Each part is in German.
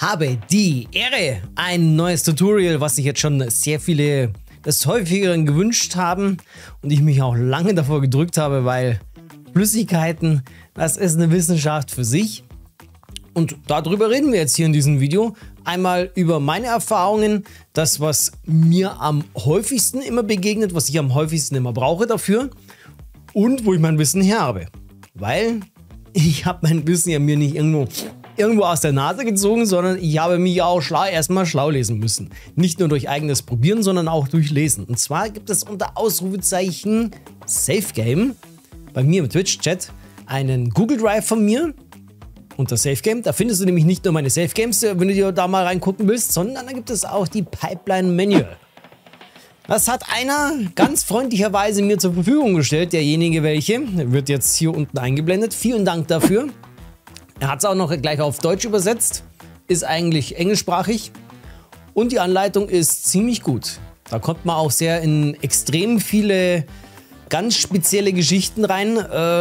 habe die Ehre, ein neues Tutorial, was sich jetzt schon sehr viele des häufigeren gewünscht haben und ich mich auch lange davor gedrückt habe, weil Flüssigkeiten, das ist eine Wissenschaft für sich. Und darüber reden wir jetzt hier in diesem Video. Einmal über meine Erfahrungen, das was mir am häufigsten immer begegnet, was ich am häufigsten immer brauche dafür und wo ich mein Wissen her habe. Weil ich habe mein Wissen ja mir nicht irgendwo aus der Nase gezogen, sondern ich habe mich auch erstmal schlau lesen müssen. Nicht nur durch eigenes Probieren, sondern auch durch Lesen. Und zwar gibt es unter Ausrufezeichen SafeGame bei mir im Twitch-Chat einen Google Drive von mir unter SafeGame. Da findest du nämlich nicht nur meine SafeGames, wenn du dir da mal reingucken willst, sondern da gibt es auch die Pipeline Manual. Das hat einer ganz freundlicherweise mir zur Verfügung gestellt, derjenige welche, wird jetzt hier unten eingeblendet. Vielen Dank dafür. Er hat es auch noch gleich auf Deutsch übersetzt, ist eigentlich englischsprachig und die Anleitung ist ziemlich gut. Da kommt man auch sehr in extrem viele ganz spezielle Geschichten rein,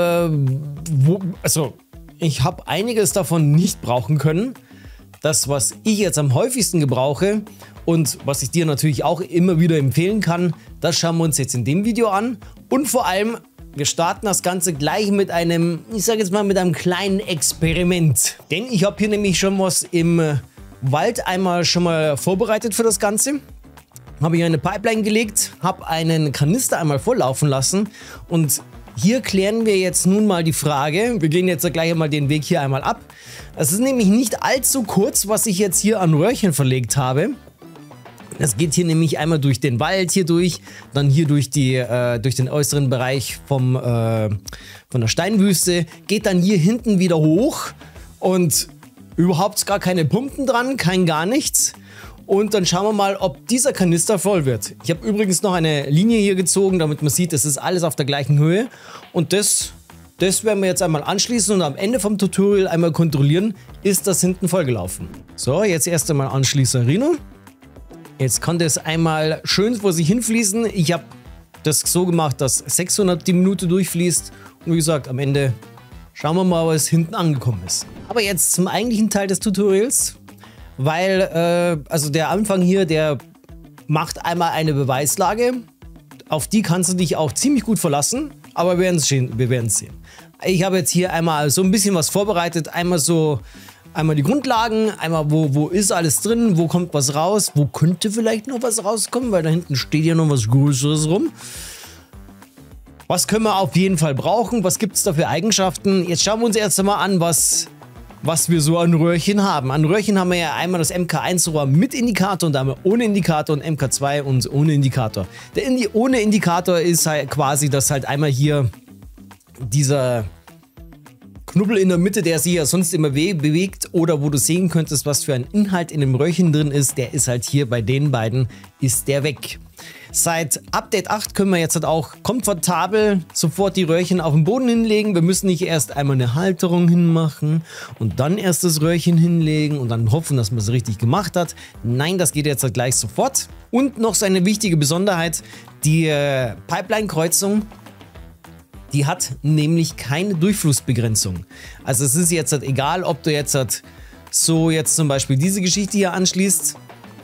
also ich habe einiges davon nicht brauchen können. Das, was ich jetzt am häufigsten gebrauche und was ich dir natürlich auch immer wieder empfehlen kann, das schauen wir uns jetzt in dem Video an. Und vor allem, wir starten das Ganze gleich mit einem, ich sage jetzt mal, mit einem kleinen Experiment. Denn ich habe hier nämlich schon was im Wald einmal schon mal vorbereitet für das Ganze. Habe hier eine Pipeline gelegt, habe einen Kanister einmal volllaufen lassen und hier klären wir jetzt nun mal die Frage, wir gehen jetzt gleich einmal den Weg hier einmal ab. Es ist nämlich nicht allzu kurz, was ich jetzt hier an Röhrchen verlegt habe. Das geht hier nämlich einmal durch den Wald hier durch, dann hier durch den äußeren Bereich von der Steinwüste, geht dann hier hinten wieder hoch und überhaupt gar keine Pumpen dran, kein gar nichts. Und dann schauen wir mal, ob dieser Kanister voll wird. Ich habe übrigens noch eine Linie hier gezogen, damit man sieht, es ist alles auf der gleichen Höhe. Und das werden wir jetzt einmal anschließen und am Ende vom Tutorial einmal kontrollieren, ist das hinten vollgelaufen. So, jetzt erst einmal anschließen, Rino. Jetzt kann das einmal schön vor sich hinfließen. Ich habe das so gemacht, dass 600 die Minute durchfließt. Und wie gesagt, am Ende schauen wir mal, was hinten angekommen ist. Aber jetzt zum eigentlichen Teil des Tutorials. Weil, also der Anfang hier, der macht einmal eine Beweislage, auf die kannst du dich auch ziemlich gut verlassen, aber wir werden es sehen. Ich habe jetzt hier einmal so ein bisschen was vorbereitet, einmal die Grundlagen, einmal wo ist alles drin, wo kommt was raus, wo könnte vielleicht noch was rauskommen, weil da hinten steht ja noch was Größeres rum. Was können wir auf jeden Fall brauchen, was gibt es da für Eigenschaften? Jetzt schauen wir uns erst einmal an, was wir so an Röhrchen haben. An Röhrchen haben wir ja einmal das MK1-Rohr mit Indikator und einmal ohne Indikator und MK2 und ohne Indikator. Der ohne Indikator ist halt quasi, dass halt einmal hier dieser Knubbel in der Mitte, der sich ja sonst immer bewegt oder wo du sehen könntest, was für ein Inhalt in dem Röhrchen drin ist, der ist halt hier bei den beiden, ist der weg. Seit Update 8 können wir jetzt halt auch komfortabel sofort die Röhrchen auf den Boden hinlegen. Wir müssen nicht erst einmal eine Halterung hinmachen und dann erst das Röhrchen hinlegen und dann hoffen, dass man es richtig gemacht hat. Nein, das geht jetzt halt gleich sofort. Und noch so eine wichtige Besonderheit, die Pipeline-Kreuzung, die hat nämlich keine Durchflussbegrenzung. Also es ist jetzt halt egal, ob du jetzt halt so jetzt zum Beispiel diese Geschichte hier anschließt.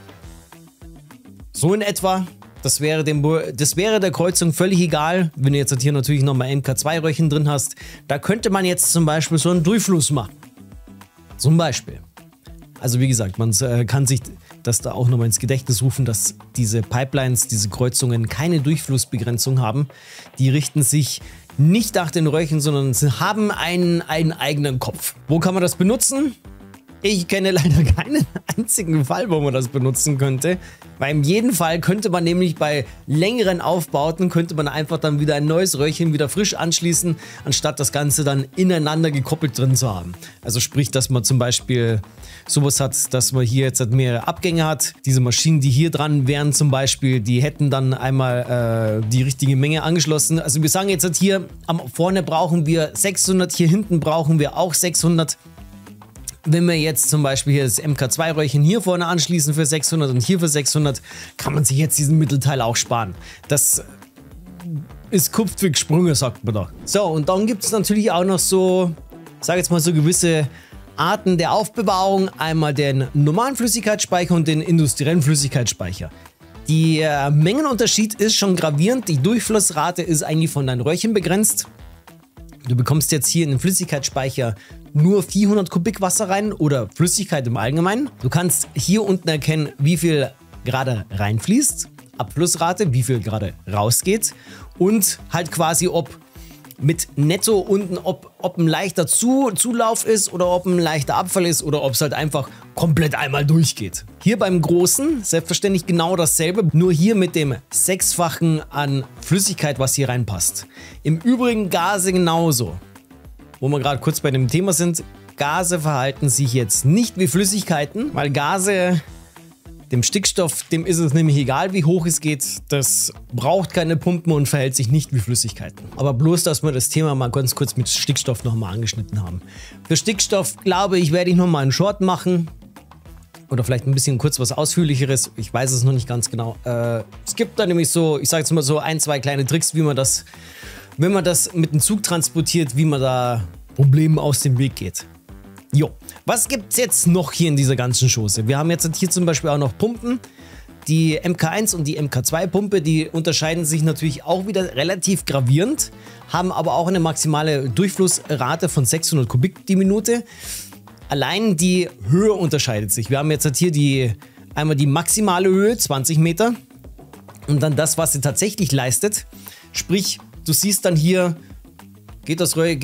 So in etwa. Das wäre der Kreuzung völlig egal, wenn du jetzt hier natürlich nochmal MK2-Röhrchen drin hast. Da könnte man jetzt zum Beispiel so einen Durchfluss machen. Zum Beispiel. Also wie gesagt, man kann sich das da auch nochmal ins Gedächtnis rufen, dass diese Pipelines, diese Kreuzungen keine Durchflussbegrenzung haben. Die richten sich nicht nach den Röhrchen, sondern sie haben einen eigenen Kopf. Wo kann man das benutzen? Ich kenne leider keinen einzigen Fall, wo man das benutzen könnte. Weil in jedem Fall könnte man nämlich bei längeren Aufbauten, könnte man einfach dann wieder ein neues Röhrchen wieder frisch anschließen, anstatt das Ganze dann ineinander gekoppelt drin zu haben. Also sprich, dass man zum Beispiel sowas hat, dass man hier jetzt mehrere Abgänge hat. Diese Maschinen, die hier dran wären zum Beispiel, die hätten dann einmal die richtige Menge angeschlossen. Also wir sagen jetzt hier, vorne brauchen wir 600, hier hinten brauchen wir auch 600. Wenn wir jetzt zum Beispiel hier das MK2-Röhrchen hier vorne anschließen für 600 und hier für 600, kann man sich jetzt diesen Mittelteil auch sparen. Das ist Kupft wie gesprungen, sagt man da. So, und dann gibt es natürlich auch noch so, sag jetzt mal so gewisse Arten der Aufbewahrung, einmal den normalen Flüssigkeitsspeicher und den industriellen Flüssigkeitsspeicher. Der Mengenunterschied ist schon gravierend, die Durchflussrate ist eigentlich von deinen Röhrchen begrenzt. Du bekommst jetzt hier in den Flüssigkeitsspeicher nur 400 Kubik Wasser rein oder Flüssigkeit im Allgemeinen. Du kannst hier unten erkennen, wie viel gerade reinfließt, Abflussrate, wie viel gerade rausgeht und halt quasi ob mit Netto unten, ob ein leichter Zulauf ist oder ob ein leichter Abfall ist oder ob es halt einfach komplett einmal durchgeht. Hier beim Großen selbstverständlich genau dasselbe, nur hier mit dem 6-fachen an Flüssigkeit, was hier reinpasst. Im Übrigen Gase genauso. Wo wir gerade kurz bei dem Thema sind, Gase verhalten sich jetzt nicht wie Flüssigkeiten, weil Gase, dem Stickstoff, dem ist es nämlich egal, wie hoch es geht. Das braucht keine Pumpen und verhält sich nicht wie Flüssigkeiten. Aber bloß, dass wir das Thema mal ganz kurz mit Stickstoff nochmal angeschnitten haben. Für Stickstoff, glaube ich, werde ich nochmal einen Short machen. Oder vielleicht ein bisschen kurz was Ausführlicheres. Ich weiß es noch nicht ganz genau. Es gibt da nämlich so, ich sage jetzt mal so 1, 2 kleine Tricks, wie man das, wenn man das mit dem Zug transportiert, wie man da Problemen aus dem Weg geht. Jo, was gibt es jetzt noch hier in dieser ganzen Chose? Wir haben jetzt hier zum Beispiel auch noch Pumpen. Die MK1 und die MK2 Pumpe, die unterscheiden sich natürlich auch wieder relativ gravierend, haben aber auch eine maximale Durchflussrate von 600 Kubik die Minute. Allein die Höhe unterscheidet sich. Wir haben jetzt hier einmal die maximale Höhe, 20 Meter, und dann das, was sie tatsächlich leistet. Sprich, du siehst dann hier, geht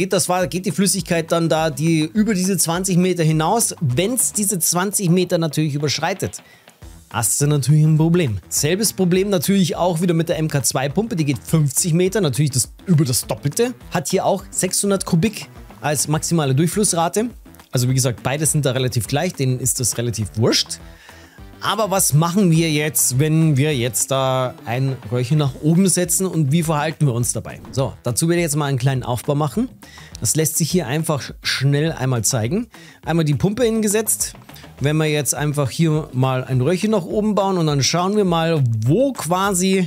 die Flüssigkeit dann da über diese 20 Meter hinaus. Wenn es diese 20 Meter natürlich überschreitet, hast du natürlich ein Problem. Selbes Problem natürlich auch wieder mit der MK2-Pumpe, die geht 50 Meter, natürlich über das Doppelte. Hat hier auch 600 Kubik als maximale Durchflussrate. Also wie gesagt, beide sind da relativ gleich, denen ist das relativ wurscht. Aber was machen wir jetzt, wenn wir jetzt da ein Röhrchen nach oben setzen und wie verhalten wir uns dabei? So, dazu werde ich jetzt mal einen kleinen Aufbau machen. Das lässt sich hier einfach schnell einmal zeigen. Einmal die Pumpe hingesetzt. Wenn wir jetzt einfach hier mal ein Röhrchen nach oben bauen und dann schauen wir mal, wo quasi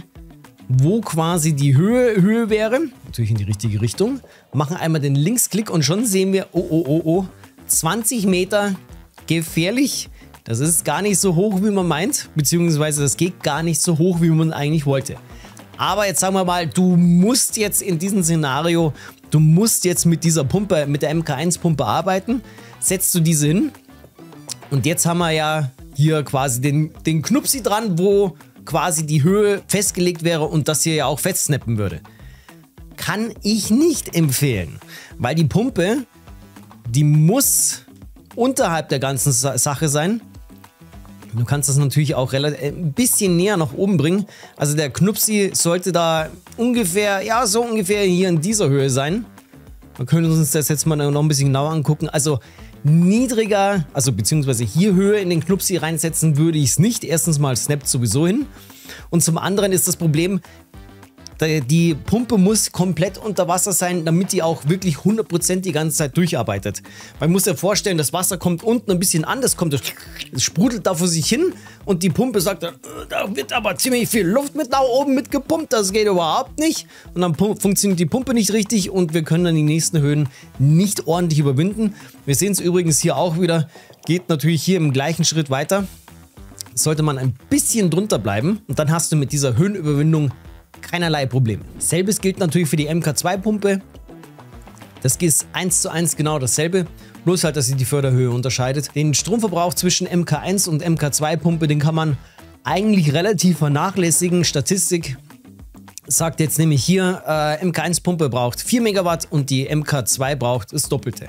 die Höhe wäre. Natürlich in die richtige Richtung. Machen einmal den Linksklick und schon sehen wir, oh, 20 Meter, gefährlich. Das ist gar nicht so hoch, wie man meint, beziehungsweise das geht gar nicht so hoch, wie man eigentlich wollte. Aber jetzt sagen wir mal, du musst jetzt in diesem Szenario, du musst jetzt mit dieser Pumpe, mit der MK1-Pumpe arbeiten, setzt du diese hin und jetzt haben wir ja hier quasi den Knupsi dran, wo quasi die Höhe festgelegt wäre und das hier ja auch festsnappen würde. Kann ich nicht empfehlen, weil die Pumpe, die muss unterhalb der ganzen Sache sein. Du kannst das natürlich auch ein bisschen näher nach oben bringen. Also der Knupsi sollte da ungefähr, ja so ungefähr hier in dieser Höhe sein. Wir können uns das jetzt mal noch ein bisschen genauer angucken. Also niedriger, also beziehungsweise hier Höhe in den Knupsi reinsetzen würde ich es nicht. Erstens mal snappt sowieso hin. Und zum anderen ist das Problem, die Pumpe muss komplett unter Wasser sein, damit die auch wirklich 100% die ganze Zeit durcharbeitet. Man muss sich vorstellen, das Wasser kommt unten ein bisschen an, das sprudelt da vor sich hin und die Pumpe sagt, da wird aber ziemlich viel Luft mit nach oben mitgepumpt, das geht überhaupt nicht. Und dann funktioniert die Pumpe nicht richtig und wir können dann die nächsten Höhen nicht ordentlich überwinden. Wir sehen es übrigens hier auch wieder, geht natürlich hier im gleichen Schritt weiter. Sollte man ein bisschen drunter bleiben und dann hast du mit dieser Höhenüberwindung keinerlei Probleme. Selbes gilt natürlich für die MK2-Pumpe. Das ist 1:1 genau dasselbe, bloß halt, dass sie die Förderhöhe unterscheidet. Den Stromverbrauch zwischen MK1 und MK2-Pumpe, den kann man eigentlich relativ vernachlässigen. Statistik sagt jetzt nämlich hier, MK1-Pumpe braucht 4 Megawatt und die MK2 braucht das Doppelte.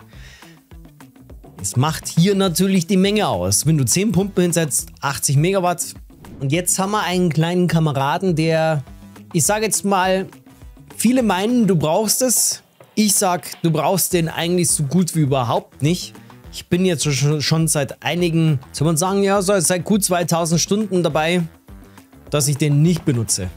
Das macht hier natürlich die Menge aus. Wenn du 10 Pumpen hinsetzt, 80 Megawatt. Und jetzt haben wir einen kleinen Kameraden, der, ich sage jetzt mal, viele meinen, du brauchst es. Ich sag, du brauchst den eigentlich so gut wie überhaupt nicht. Ich bin jetzt schon seit einigen, soll man sagen, ja, seit gut 2000 Stunden dabei, dass ich den nicht benutze.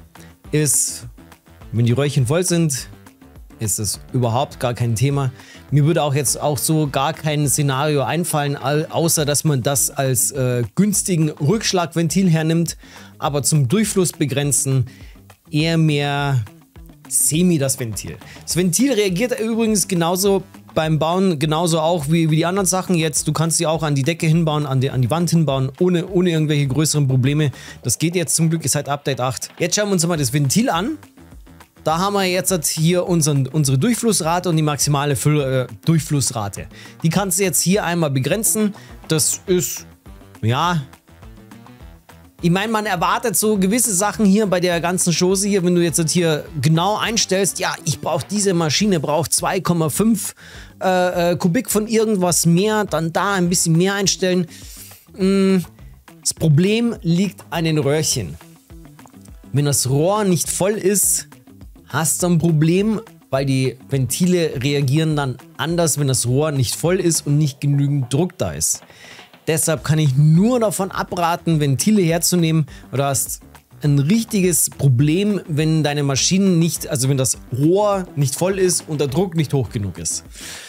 Wenn die Röhrchen voll sind, ist das überhaupt gar kein Thema. Mir würde auch jetzt auch so gar kein Szenario einfallen, außer dass man das als günstigen Rückschlagventil hernimmt. Aber zum Durchfluss begrenzen eher mehr semi das Ventil. Das Ventil reagiert übrigens genauso beim Bauen genauso auch wie die anderen Sachen jetzt. Du kannst sie auch an die Decke hinbauen, an die Wand hinbauen, ohne irgendwelche größeren Probleme. Das geht jetzt zum Glück seit Update 8. Jetzt schauen wir uns mal das Ventil an. Da haben wir jetzt hier unsere Durchflussrate und die maximale Durchflussrate. Die kannst du jetzt hier einmal begrenzen. Das ist, ja... Ich meine, man erwartet so gewisse Sachen hier bei der ganzen Chose hier, wenn du jetzt hier genau einstellst, ja, ich brauche diese Maschine, braucht 2,5 Kubik von irgendwas mehr, dann da ein bisschen mehr einstellen. Das Problem liegt an den Röhrchen. Wenn das Rohr nicht voll ist, hast du ein Problem, weil die Ventile reagieren dann anders, wenn das Rohr nicht voll ist und nicht genügend Druck da ist. Deshalb kann ich nur davon abraten, Ventile herzunehmen. Du hast ein richtiges Problem, wenn deine Maschinen nicht, also wenn das Rohr nicht voll ist und der Druck nicht hoch genug ist.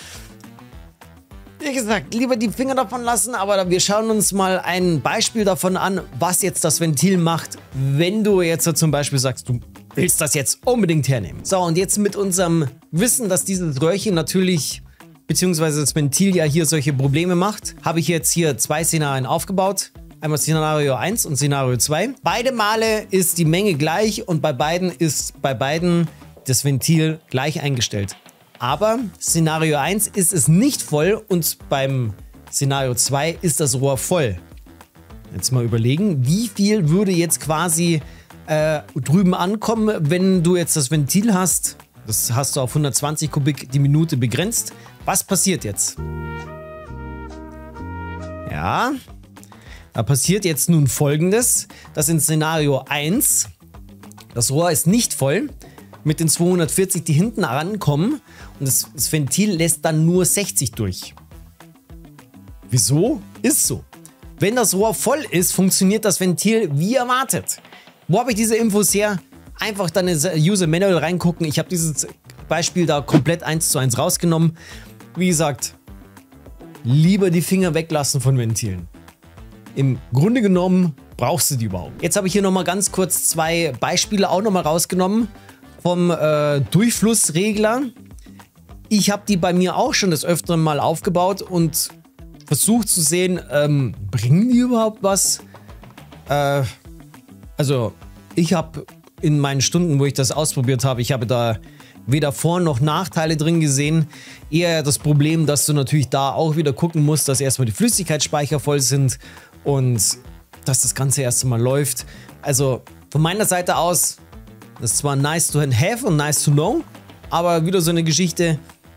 Wie gesagt, lieber die Finger davon lassen, aber wir schauen uns mal ein Beispiel davon an, was jetzt das Ventil macht, wenn du jetzt zum Beispiel sagst, du willst das jetzt unbedingt hernehmen. So, und jetzt mit unserem Wissen, dass dieses Röhrchen natürlich beziehungsweise das Ventil ja hier solche Probleme macht, habe ich jetzt hier zwei Szenarien aufgebaut. Einmal Szenario 1 und Szenario 2. Beide Male ist die Menge gleich und bei beiden ist das Ventil gleich eingestellt. Aber Szenario 1 ist es nicht voll und beim Szenario 2 ist das Rohr voll. Jetzt mal überlegen, wie viel würde jetzt quasi drüben ankommen, wenn du jetzt das Ventil hast. Das hast du auf 120 Kubik die Minute begrenzt. Was passiert jetzt? Ja, da passiert jetzt nun Folgendes, dass in Szenario 1 das Rohr ist nicht voll mit den 240, die hinten rankommen und das Ventil lässt dann nur 60 durch. Wieso? Ist so. Wenn das Rohr voll ist, funktioniert das Ventil wie erwartet. Wo habe ich diese Infos her? Einfach dann ins User Manual reingucken. Ich habe dieses Beispiel da komplett 1:1 rausgenommen. Wie gesagt, lieber die Finger weglassen von Ventilen. Im Grunde genommen brauchst du die überhaupt. Jetzt habe ich hier nochmal ganz kurz zwei Beispiele auch nochmal rausgenommen vom Durchflussregler. Ich habe die bei mir auch schon des Öfteren mal aufgebaut und versucht zu sehen, bringen die überhaupt was? Also ich habe in meinen Stunden, wo ich das ausprobiert habe, ich habe da weder Vor- noch Nachteile drin gesehen. Eher das Problem, dass du natürlich da auch wieder gucken musst, dass erstmal die Flüssigkeitsspeicher voll sind und dass das Ganze erst einmal läuft. Also von meiner Seite aus, das ist zwar nice to have und nice to know, aber wieder so eine Geschichte,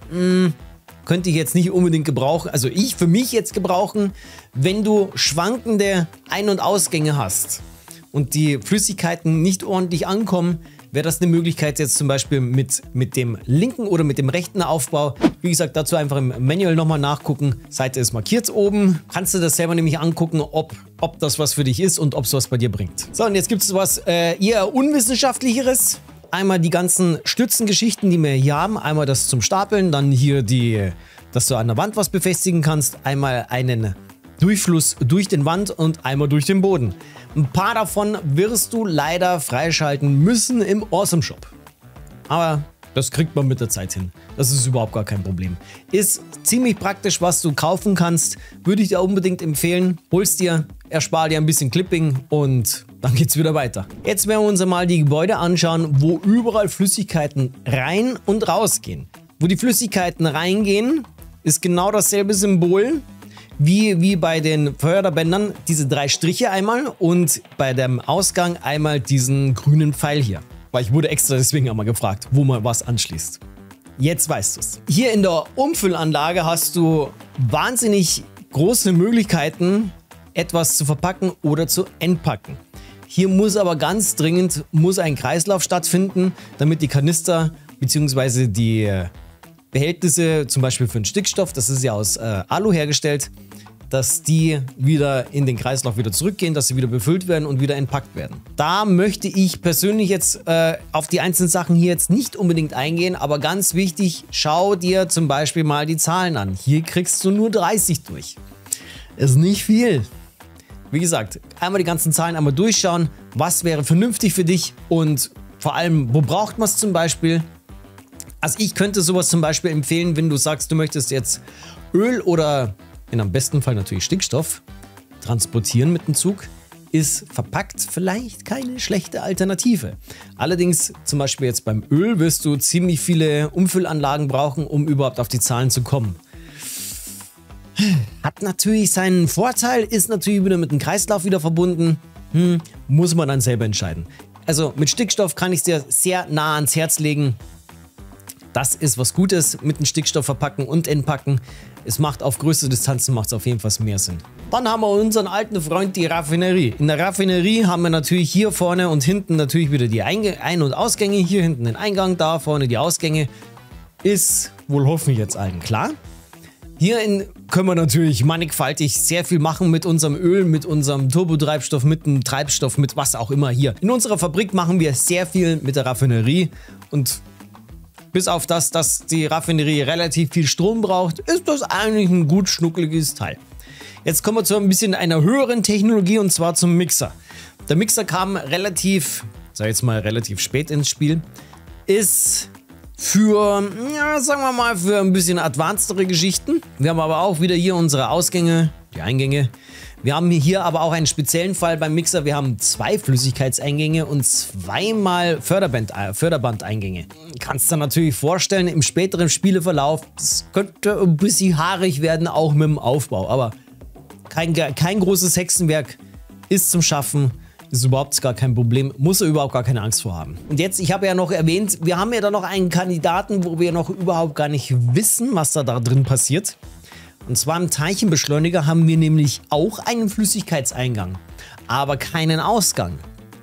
könnte ich jetzt nicht unbedingt gebrauchen, also ich für mich jetzt gebrauchen, wenn du schwankende Ein- und Ausgänge hast und die Flüssigkeiten nicht ordentlich ankommen, wäre das eine Möglichkeit jetzt zum Beispiel mit dem linken oder mit dem rechten Aufbau. Wie gesagt, dazu einfach im Manual nochmal nachgucken. Seite ist markiert oben. Kannst du das selber nämlich angucken, ob das was für dich ist und ob es was bei dir bringt. So, und jetzt gibt es was eher Unwissenschaftlicheres. Einmal die ganzen Stützengeschichten, die wir hier haben. Einmal das zum Stapeln, dann hier dass du an der Wand was befestigen kannst. Einmal einen Durchfluss durch den Wand und einmal durch den Boden. Ein paar davon wirst du leider freischalten müssen im Awesome Shop. Aber das kriegt man mit der Zeit hin. Das ist überhaupt gar kein Problem. Ist ziemlich praktisch, was du kaufen kannst. Würde ich dir unbedingt empfehlen. Holst dir, erspar dir ein bisschen Clipping und dann geht's wieder weiter. Jetzt werden wir uns einmal die Gebäude anschauen, wo überall Flüssigkeiten rein und rausgehen. Wo die Flüssigkeiten reingehen, ist genau dasselbe Symbol wie bei den Förderbändern, diese 3 Striche einmal und bei dem Ausgang einmal diesen grünen Pfeil hier. Weil ich wurde extra deswegen einmal gefragt, wo man was anschließt. Jetzt weißt du es. Hier in der Umfüllanlage hast du wahnsinnig große Möglichkeiten, etwas zu verpacken oder zu entpacken. Hier muss aber ganz dringend ein Kreislauf stattfinden, damit die Kanister bzw. die Behältnisse, zum Beispiel für den Stickstoff, das ist ja aus Alu hergestellt, dass die wieder in den Kreislauf wieder zurückgehen, dass sie wieder befüllt werden und wieder entpackt werden. Da möchte ich persönlich jetzt auf die einzelnen Sachen hier jetzt nicht unbedingt eingehen, aber ganz wichtig, schau dir zum Beispiel mal die Zahlen an. Hier kriegst du nur 30 durch. Ist nicht viel. Wie gesagt, einmal die ganzen Zahlen einmal durchschauen, was wäre vernünftig für dich und vor allem, wo braucht man es zum Beispiel? Also ich könnte sowas zum Beispiel empfehlen, wenn du sagst, du möchtest jetzt Öl oder in am besten Fall natürlich Stickstoff transportieren mit dem Zug, ist verpackt vielleicht keine schlechte Alternative. Allerdings zum Beispiel jetzt beim Öl wirst du ziemlich viele Umfüllanlagen brauchen, um überhaupt auf die Zahlen zu kommen. Hat natürlich seinen Vorteil, ist natürlich wieder mit dem Kreislauf wieder verbunden, muss man dann selber entscheiden. Also mit Stickstoff kann ich es dir sehr nah ans Herz legen. Das ist was Gutes mit dem Stickstoff verpacken und entpacken. Es macht auf größere Distanzen macht es auf jeden Fall mehr Sinn. Dann haben wir unseren alten Freund, die Raffinerie. In der Raffinerie haben wir natürlich hier vorne und hinten natürlich wieder die Ein- und Ausgänge. Hier hinten den Eingang, da vorne die Ausgänge. Ist wohl hoffentlich jetzt allen klar. Hier können wir natürlich mannigfaltig sehr viel machen mit unserem Öl, mit unserem Turbotreibstoff, mit dem Treibstoff, mit was auch immer hier. In unserer Fabrik machen wir sehr viel mit der Raffinerie und bis auf das, dass die Raffinerie relativ viel Strom braucht, ist das eigentlich ein gut schnuckeliges Teil. Jetzt kommen wir zu ein bisschen einer höheren Technologie und zwar zum Mixer. Der Mixer kam relativ, sag ich jetzt mal, relativ spät ins Spiel. Ist für, ja, sagen wir mal, für ein bisschen advancedere Geschichten. Wir haben aber auch wieder hier unsere Ausgänge, die Eingänge. Wir haben hier aber auch einen speziellen Fall beim Mixer. Wir haben 2 Flüssigkeitseingänge und 2-mal Förderbandeingänge. Kannst du dir natürlich vorstellen, im späteren Spieleverlauf, das könnte ein bisschen haarig werden, auch mit dem Aufbau. Aber kein großes Hexenwerk, ist zum Schaffen, ist überhaupt gar kein Problem, muss er überhaupt gar keine Angst vor haben. Und jetzt, ich habe ja noch erwähnt, wir haben ja da noch einen Kandidaten, wo wir noch überhaupt gar nicht wissen, was da drin passiert. Und zwar im Teilchenbeschleuniger haben wir nämlich auch einen Flüssigkeitseingang, aber keinen Ausgang.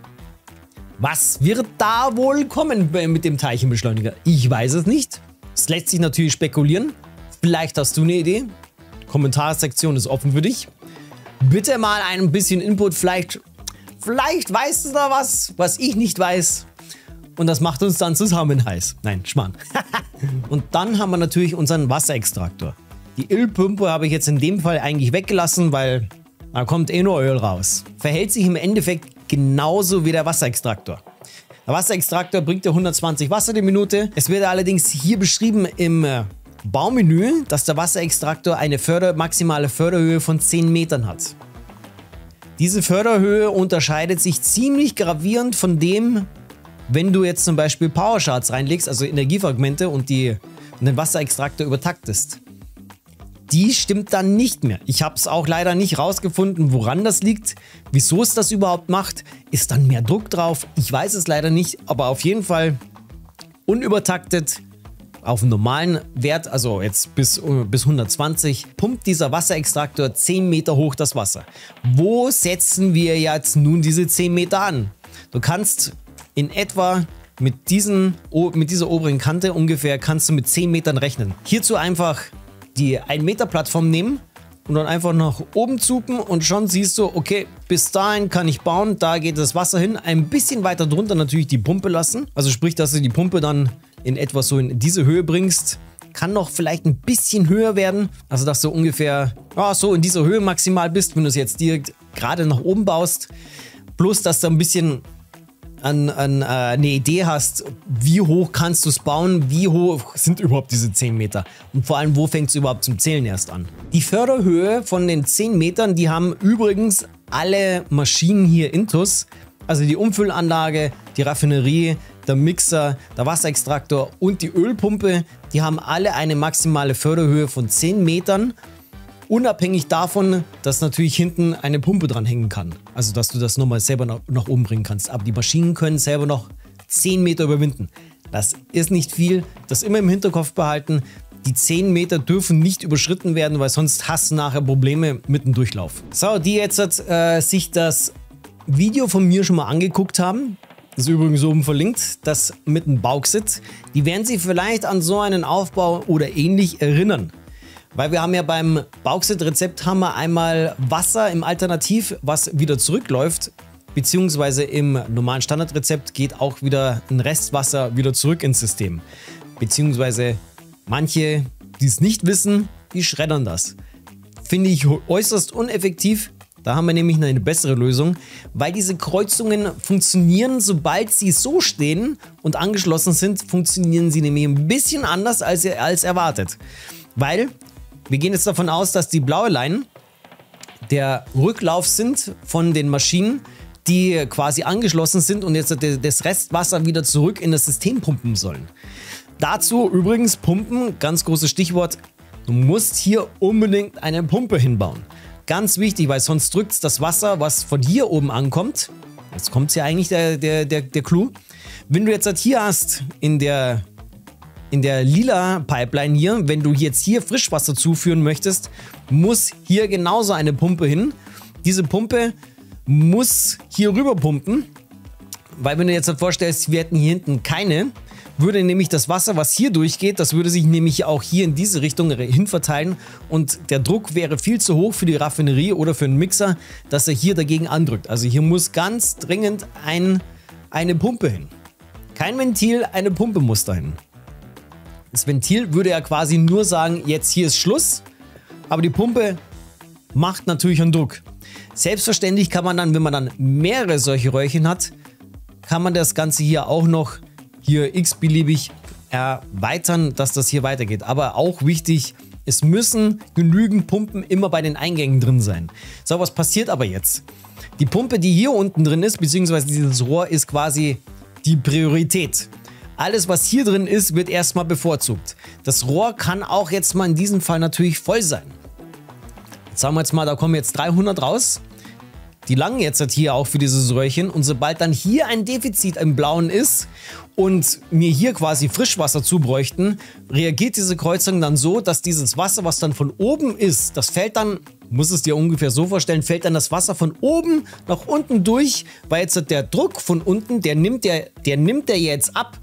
Was wird da wohl kommen mit dem Teilchenbeschleuniger? Ich weiß es nicht. Es lässt sich natürlich spekulieren. Vielleicht hast du eine Idee. Die Kommentarsektion ist offen für dich. Bitte mal ein bisschen Input. Vielleicht weißt du da was ich nicht weiß. Und das macht uns dann zusammen heiß. Nein, Schmarrn. Und dann haben wir natürlich unseren Wasserextraktor. Die Ölpumpe habe ich jetzt in dem Fall eigentlich weggelassen, weil da kommt eh nur Öl raus. Verhält sich im Endeffekt genauso wie der Wasserextraktor. Der Wasserextraktor bringt ja 120 Wasser die Minute. Es wird allerdings hier beschrieben im Baumenü, dass der Wasserextraktor eine maximale Förderhöhe von 10 Metern hat. Diese Förderhöhe unterscheidet sich ziemlich gravierend von dem, wenn du jetzt zum Beispiel Powershards reinlegst, also Energiefragmente und den Wasserextraktor übertaktest. Die stimmt dann nicht mehr. Ich habe es auch leider nicht rausgefunden, woran das liegt, wieso es das überhaupt macht. Ist dann mehr Druck drauf? Ich weiß es leider nicht, aber auf jeden Fall unübertaktet auf einem normalen Wert, also jetzt bis 120, pumpt dieser Wasserextraktor 10 Meter hoch das Wasser. Wo setzen wir jetzt nun diese 10 Meter an? Du kannst in etwa mit dieser oberen Kante ungefähr kannst du mit 10 Metern rechnen. Hierzu einfach die 1 Meter Plattform nehmen und dann einfach nach oben zupen und schon siehst du, okay, bis dahin kann ich bauen, da geht das Wasser hin. Ein bisschen weiter drunter natürlich die Pumpe lassen. Also sprich, dass du die Pumpe dann in etwa so in diese Höhe bringst. Kann noch vielleicht ein bisschen höher werden. Also dass du ungefähr so in dieser Höhe maximal bist, wenn du es jetzt direkt gerade nach oben baust. Bloß, dass du ein bisschen eine Idee hast, wie hoch kannst du es bauen, wie hoch sind überhaupt diese 10 Meter und vor allem, wo fängt es überhaupt zum Zählen erst an. Die Förderhöhe von den 10 Metern, die haben übrigens alle Maschinen hier intus, also die Umfüllanlage, die Raffinerie, der Mixer, der Wasserextraktor und die Ölpumpe, die haben alle eine maximale Förderhöhe von 10 Metern. Unabhängig davon, dass natürlich hinten eine Pumpe dran hängen kann. Also dass du das nochmal selber nach oben bringen kannst. Aber die Maschinen können selber noch 10 Meter überwinden. Das ist nicht viel. Das immer im Hinterkopf behalten. Die 10 Meter dürfen nicht überschritten werden, weil sonst hast du nachher Probleme mit dem Durchlauf. So, die jetzt sich das Video von mir schon mal angeguckt haben. Das ist übrigens oben verlinkt. Das mit dem Bauxit. Die werden sich vielleicht an so einen Aufbau oder ähnlich erinnern. Weil wir haben ja beim Bauxit-Rezept haben wir einmal Wasser im Alternativ, was wieder zurückläuft, beziehungsweise im normalen Standardrezept geht auch wieder ein Restwasser wieder zurück ins System. Beziehungsweise manche, die es nicht wissen, die schreddern das. Finde ich äußerst uneffektiv. Da haben wir nämlich eine bessere Lösung, weil diese Kreuzungen funktionieren, sobald sie so stehen und angeschlossen sind, funktionieren sie nämlich ein bisschen anders als erwartet. Weil wir gehen jetzt davon aus, dass die blaue Line der Rücklauf sind von den Maschinen, die quasi angeschlossen sind und jetzt das Restwasser wieder zurück in das System pumpen sollen. Dazu übrigens Pumpen, ganz großes Stichwort, du musst hier unbedingt eine Pumpe hinbauen. Ganz wichtig, weil sonst drückt das Wasser, was von hier oben ankommt, jetzt kommt ja eigentlich der Clou, wenn du jetzt das hier hast in der lila Pipeline hier, wenn du jetzt hier Frischwasser zuführen möchtest, muss hier genauso eine Pumpe hin. Diese Pumpe muss hier rüber pumpen, weil wenn du jetzt vorstellst, wir hätten hier hinten keine, würde nämlich das Wasser, was hier durchgeht, das würde sich nämlich auch hier in diese Richtung hin verteilen und der Druck wäre viel zu hoch für die Raffinerie oder für einen Mixer, dass er hier dagegen andrückt. Also hier muss ganz dringend eine Pumpe hin. Kein Ventil, eine Pumpe muss dahin. Das Ventil würde ja quasi nur sagen, jetzt hier ist Schluss, aber die Pumpe macht natürlich einen Druck. Selbstverständlich kann man dann, wenn man dann mehrere solche Röhrchen hat, kann man das Ganze hier auch noch hier x-beliebig erweitern, dass das hier weitergeht. Aber auch wichtig, es müssen genügend Pumpen immer bei den Eingängen drin sein. So, was passiert aber jetzt? Die Pumpe, die hier unten drin ist, beziehungsweise dieses Rohr, ist quasi die Priorität. Alles, was hier drin ist, wird erstmal bevorzugt. Das Rohr kann auch jetzt mal in diesem Fall natürlich voll sein. Jetzt sagen wir jetzt mal, da kommen jetzt 300 raus. Die langen jetzt halt hier auch für dieses Röhrchen und sobald dann hier ein Defizit im Blauen ist und mir hier quasi Frischwasser zubräuchten, reagiert diese Kreuzung dann so, dass dieses Wasser, was dann von oben ist, das fällt dann, muss es dir ungefähr so vorstellen, fällt dann das Wasser von oben nach unten durch, weil jetzt der Druck von unten, der nimmt der jetzt ab.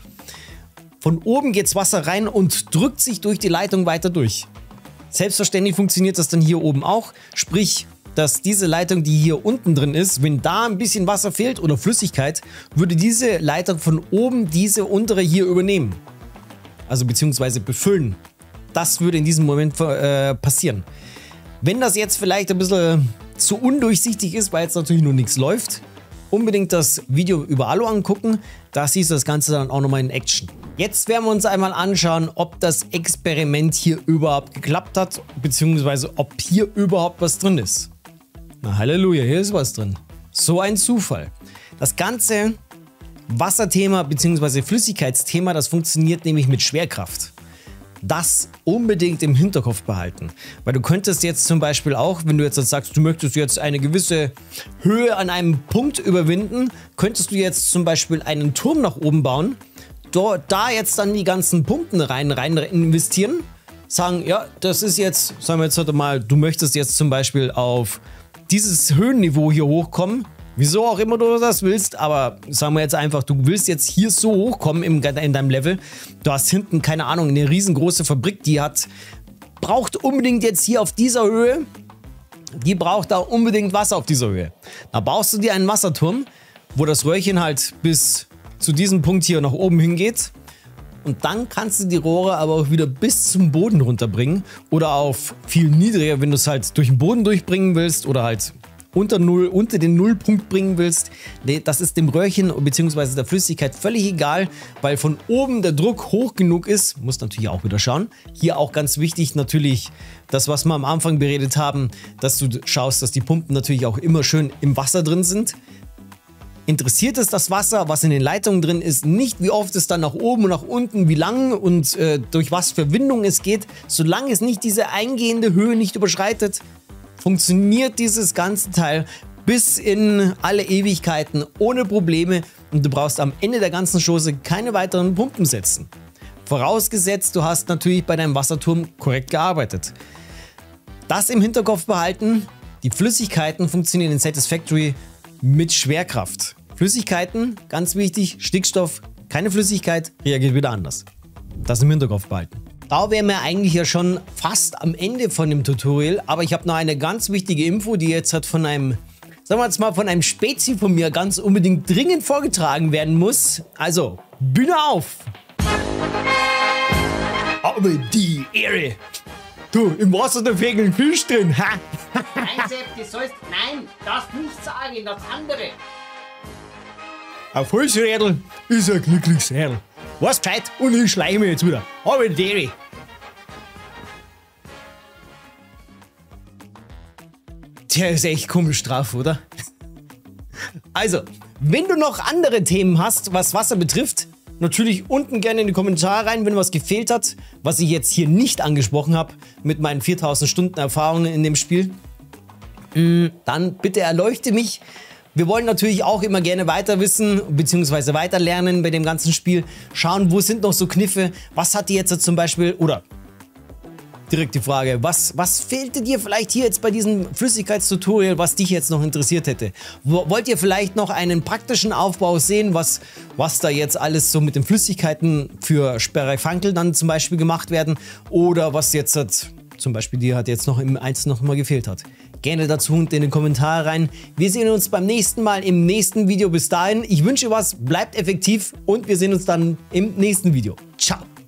Von oben geht das Wasser rein und drückt sich durch die Leitung weiter durch. Selbstverständlich funktioniert das dann hier oben auch, sprich, dass diese Leitung, die hier unten drin ist, wenn da ein bisschen Wasser fehlt oder Flüssigkeit, würde diese Leitung von oben diese untere hier übernehmen. Also beziehungsweise befüllen. Das würde in diesem Moment passieren. Wenn das jetzt vielleicht ein bisschen zu undurchsichtig ist, weil jetzt natürlich noch nichts läuft, unbedingt das Video über Alu angucken, da siehst du das Ganze dann auch nochmal in Action. Jetzt werden wir uns einmal anschauen, ob das Experiment hier überhaupt geklappt hat, beziehungsweise ob hier überhaupt was drin ist. Na Halleluja, hier ist was drin. So ein Zufall. Das ganze Wasserthema bzw. Flüssigkeitsthema, das funktioniert nämlich mit Schwerkraft. Das unbedingt im Hinterkopf behalten. Weil du könntest jetzt zum Beispiel auch, wenn du jetzt sagst, du möchtest jetzt eine gewisse Höhe an einem Punkt überwinden, könntest du jetzt zum Beispiel einen Turm nach oben bauen, da jetzt dann die ganzen Pumpen rein investieren, sagen, ja, das ist jetzt, sagen wir jetzt heute mal, du möchtest jetzt zum Beispiel auf dieses Höhenniveau hier hochkommen, wieso auch immer du das willst, aber sagen wir jetzt einfach, du willst jetzt hier so hochkommen in deinem Level, du hast hinten, keine Ahnung, eine riesengroße Fabrik, die braucht unbedingt jetzt hier auf dieser Höhe, die braucht da unbedingt Wasser auf dieser Höhe. Da baust du dir einen Wasserturm, wo das Röhrchen halt bis zu diesem Punkt hier nach oben hingeht. Und dann kannst du die Rohre aber auch wieder bis zum Boden runterbringen oder auf viel niedriger, wenn du es halt durch den Boden durchbringen willst oder halt unter den Nullpunkt bringen willst. Das ist dem Röhrchen bzw. der Flüssigkeit völlig egal, weil von oben der Druck hoch genug ist. Muss natürlich auch wieder schauen. Hier auch ganz wichtig natürlich das, was wir am Anfang beredet haben, dass du schaust, dass die Pumpen natürlich auch immer schön im Wasser drin sind. Interessiert es das Wasser, was in den Leitungen drin ist, nicht, wie oft es dann nach oben und nach unten, wie lang und durch was für Windung es geht. Solange es nicht diese eingehende Höhe nicht überschreitet, funktioniert dieses ganze Teil bis in alle Ewigkeiten ohne Probleme und du brauchst am Ende der ganzen Chose keine weiteren Pumpen setzen. Vorausgesetzt, du hast natürlich bei deinem Wasserturm korrekt gearbeitet. Das im Hinterkopf behalten, die Flüssigkeiten funktionieren in Satisfactory mit Schwerkraft. Flüssigkeiten, ganz wichtig, Stickstoff, keine Flüssigkeit, reagiert wieder anders. Das im Hinterkopf behalten. Da wären wir eigentlich ja schon fast am Ende von dem Tutorial, aber ich habe noch eine ganz wichtige Info, die jetzt halt von einem, sagen wir jetzt mal, von einem Spezi von mir ganz unbedingt dringend vorgetragen werden muss. Also, Bühne auf! Aber die Ehre! Du, im Wasser da fehlt ein Fisch drin, ha! Nein, Sepp, du sollst... Nein, das nicht sagen, das andere. Ein Fußrädel ist ein glückliches Rädel. Was Bescheid und ich schleiche mich jetzt wieder. Aber Deri. Der ist echt komisch drauf, oder? Also, wenn du noch andere Themen hast, was Wasser betrifft, natürlich unten gerne in die Kommentare rein, wenn was gefehlt hat, was ich jetzt hier nicht angesprochen habe mit meinen 4000 Stunden Erfahrung in dem Spiel. Dann bitte erleuchte mich. Wir wollen natürlich auch immer gerne weiter wissen, beziehungsweise weiter lernen bei dem ganzen Spiel. Schauen, wo sind noch so Kniffe, was hat dir jetzt zum Beispiel, oder direkt die Frage, was fehlte dir vielleicht hier jetzt bei diesem Flüssigkeitstutorial, was dich jetzt noch interessiert hätte? Wollt ihr vielleicht noch einen praktischen Aufbau sehen, was da jetzt alles so mit den Flüssigkeiten für Sperrifeunkel dann zum Beispiel gemacht werden? Oder was jetzt zum Beispiel dir jetzt noch im Einzelnen noch mal gefehlt hat? Gerne dazu unten in den Kommentare rein. Wir sehen uns beim nächsten Mal im nächsten Video. Bis dahin, ich wünsche was, bleibt effektiv und wir sehen uns dann im nächsten Video. Ciao!